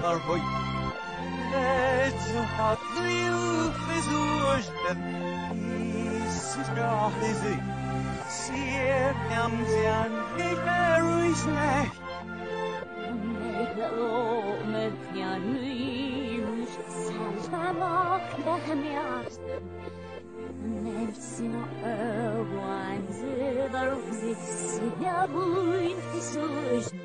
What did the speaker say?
arhoi. Het had veel verzorgd, is gratis. Sier kam zijn niet slecht. Met ja nu, salva de miast. Nefsina ögon zedar och sitt, jag bor inte så